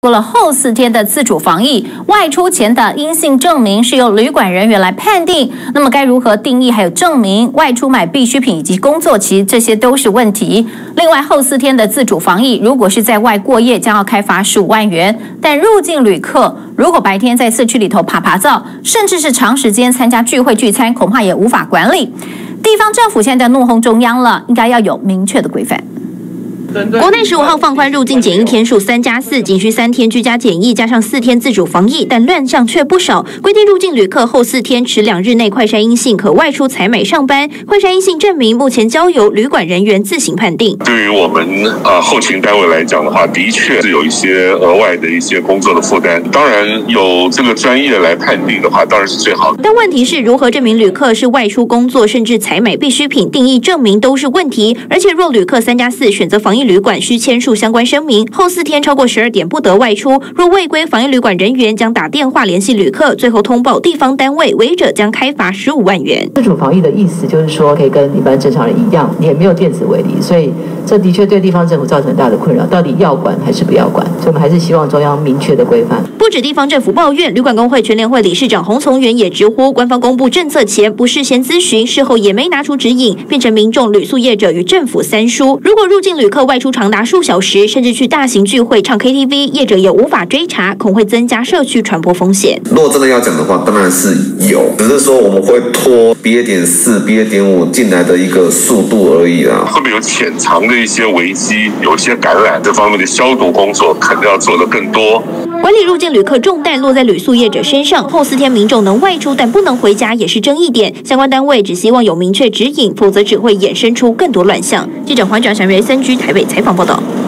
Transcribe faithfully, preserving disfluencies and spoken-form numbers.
过了后四天的自主防疫，外出前的阴性证明是由旅馆人员来判定。那么该如何定义？还有证明外出买必需品以及工作期，这些都是问题。另外，后四天的自主防疫，如果是在外过夜，将要开罚十五万元。但入境旅客如果白天在社区里头爬爬照，甚至是长时间参加聚会聚餐，恐怕也无法管理。地方政府现在怒轰中央了，应该要有明确的规范。 国内十五号放宽入境检疫天数三加四，仅需三天居家检疫加上四天自主防疫，但乱象却不少。规定入境旅客后四天持两日内快筛阴性，可外出采买上班。快筛阴性证明目前交由旅馆人员自行判定。 对于我们呃后勤单位来讲的话，的确是有一些额外的一些工作的负担。当然有这个专业来判定的话，当然是最好的。 但问题是如何证明旅客是外出工作，甚至采买必需品，定义证明都是问题。而且若旅客三加四选择防疫旅馆需签署相关声明，后四天超过十二点不得外出。若未归，防疫旅馆人员将打电话联系旅客，最后通报地方单位，违者将开罚十五万元。 自主防疫的意思就是说，可以跟一般正常人一样，也没有电子围篱，所以这的确对地方政府造成很大的困扰。到底要管还是不要管？所以我们还是希望中央明确的规范。 不止地方政府抱怨，旅馆工会全联会理事长洪从元也直呼，官方公布政策前不事先咨询，事后也没拿出指引，变成民众、旅宿业者与政府三输。如果入境旅客外出长达数小时，甚至去大型聚会唱 K T V， 业者也无法追查，恐会增加社区传播风险。 如果真的要讲的话，当然是有，只是说我们会拖 B A 点四、B A 点五进来的一个速度而已啦。 会不会有潜藏的一些危机，有一些感染这方面的消毒工作，肯定要做得更多。 管理入境旅客重担落在旅宿业者身上，后四天民众能外出但不能回家也是争议点。相关单位只希望有明确指引，否则只会衍生出更多乱象。记者黄转祥、瑞森居台北采访报道。